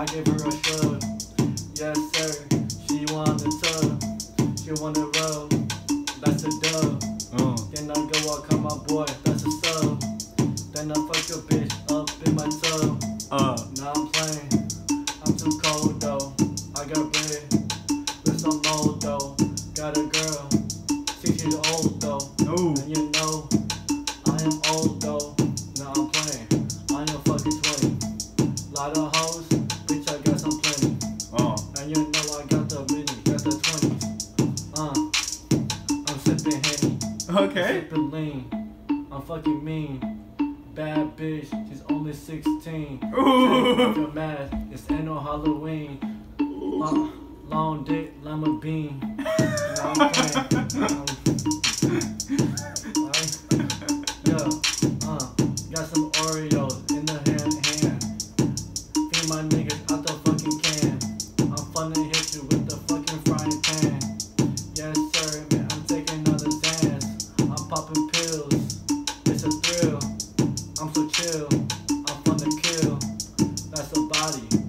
gave her a shrug. Yes, sir. She wanted to. She wanted to roll. That's a dub. Then I go walk on my boy. That's a sub. Then I fuck your bitch up in my tub. Now I'm playing. I'm too cold though. I got bread with some mold though. Got a girl, 6 years old though. And you know I am old though. Now I'm playing. I am fucking 20. Lot of hoes, bitch. I got some plenty. And you know I got the mini, got the 20s. I'm sipping Henny. Okay. I'm sipping lean. I'm fucking mean. Bad bitch, she's only 16. You're mad, it's annual Halloween. Long dick, lima bean. Now I'm playing. Got some Oreos in the hand. Feed my niggas out the fucking can. I'm finna hit you with the fucking frying pan. Yes sir, man, I'm taking another dance. I'm popping pills, it's a thrill. I'm so chill, I'm fun to kill. That's a body.